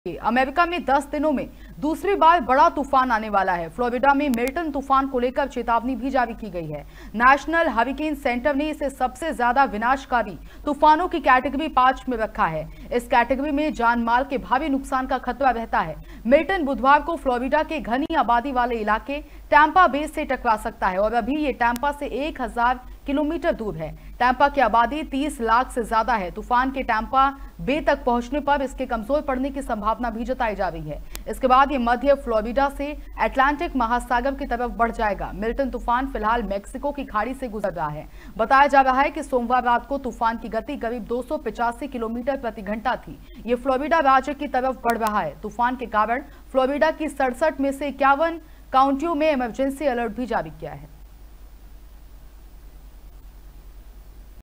America में 10 दिनों में दूसरी बार बड़ा तूफान आने वाला है। फ्लोरिडा में मिल्टन तूफान को लेकर चेतावनी भी जारी की गई है। नेशनल हरिकेन सेंटर ने इसे सबसे ज्यादा विनाशकारी तूफानों की कैटेगरी 5 में रखा है। इस कैटेगरी में जान माल के भारी नुकसान का खतरा रहता है। मिल्टन बुधवार को फ्लोरिडा के घनी आबादी वाले इलाके टैंपा बे से टकरा सकता है और अभी ये टैंपा से 1000 किलोमीटर दूर है। टैंपा की आबादी 30 लाख से ज्यादा है। तूफान के टैंपा बे तक पहुंचने पर इसके कमजोर पड़ने की संभावना भी जताई जा रही है। इसके बाद ये मध्य फ्लोरिडा से अटलांटिक महासागर की तरफ बढ़ जाएगा। मिल्टन तूफान फिलहाल मेक्सिको की खाड़ी से गुजर रहा है। बताया जा रहा है कि सोमवार रात को तूफान की गति करीब 285 किलोमीटर प्रति घंटा थी। ये फ्लोरिडा राज्य की तरफ बढ़ रहा है। तूफान के कारण फ्लोरिडा की 67 में से 51 काउंटियों में इमरजेंसी अलर्ट भी जारी किया है।